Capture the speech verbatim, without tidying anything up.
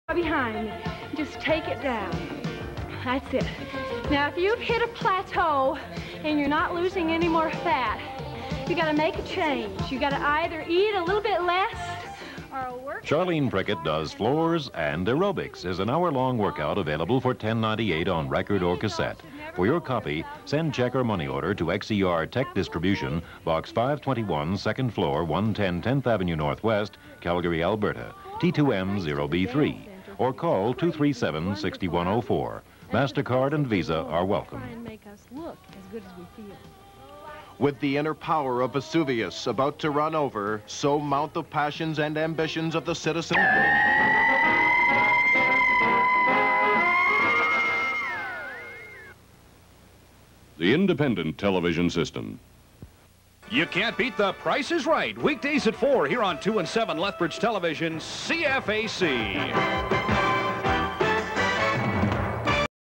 Behind me. Just take it down. That's it. Now, if you've hit a plateau and you're not losing any more fat, you got to make a change. You got to either eat a little bit less or work. Charlene Prickett does floors and aerobics is an hour-long workout available for ten ninety-eight on record or cassette. For your copy, send check or money order to X E R Tech Distribution, Box five twenty-one, second floor, one ten tenth Avenue Northwest, Calgary, Alberta, T two M zero B three, or call two three seven, six one zero four. MasterCard and Visa are welcome. Make us look as good as we feel. With the inner power of Vesuvius about to run over, so mount the passions and ambitions of the citizen. The independent television system. You can't beat The Price is Right. Weekdays at four here on two and seven Lethbridge Television, C F A C.